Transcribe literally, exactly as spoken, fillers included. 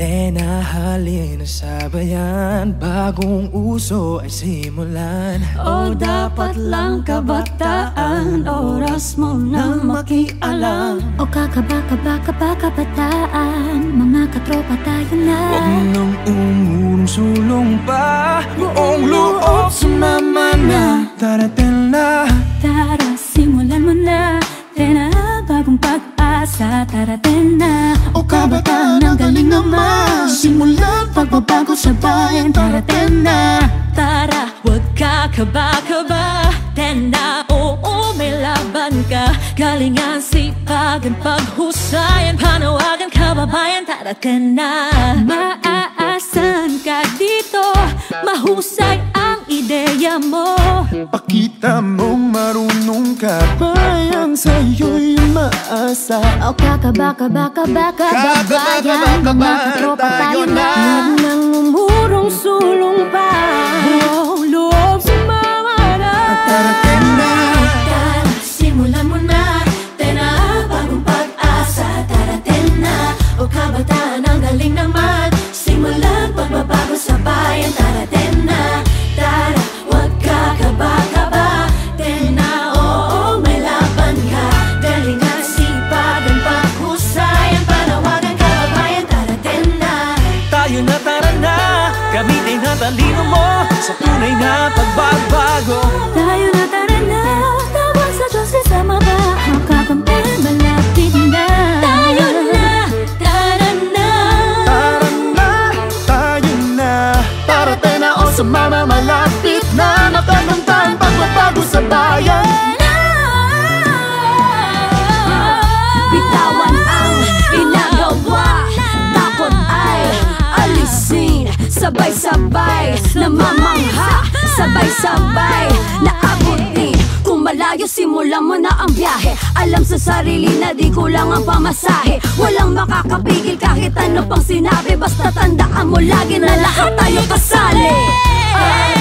Tena halina sa bayan, bagong uso ay simulan. O dapat lang kabataan, oras mo na makialam. O kakaba-kaba-kaba kabataan, mga katropa tayo na. Huwag nang umurong-sulong pa, buong loob sumama na. Darating na, tara simulan mo na. Tena bagong pag-asa, darating na. O kabataan, ang galing naman, simulan pagbabago sa bayan, darating na. Tara, huwag kakaba-kaba, tena, oo, may laban ka. Galingan, sipagan, paghusayan, panawagan, kababayan, darating na. Maaasahan ka dito, mahusay ang ideya mo. Pakita mong marunong ka, bayan sa'yo'y maasa. O kakaba-kaba-kaba-kabayan, mga katropa tayo na. Huwag nang umurong-sulong pa, buong loob sumama na. Darating na, Tara, simulan mo na. Tena, bagong pag-asa, darating na. O kabataan, ang galing naman, simulan pagbabago sa bayan, darating na. Tara, huwag kakaba-kaba, tena, oo, may laban ka. Galingan, sipagan, paghusayan, panawagan, kababayan, darating na. tayo na, tara na. Gamitin ang talino mo sa tunay na pagbabago. Tayo na, tara na. Tawag sa Diyos, isama ba? Makakampi, malapit na. Tayo na, tara na. tara na, tayo na. Darating na, o sumama, malapit na. Natanong-tan, pagbabago sa bayan. Bitawan ang ginagawa, takot ay alisin. Sabay-sabay namamangha, sabay-sabay naabutin. Kung malayo, simulan mo na ang biyahe. Alam sa sarili na di kulang ang pamasahe. Walang makakapigil kahit ano pang sinabi. Basta tandaan mo lagi na lahat tayo kasali. Ay!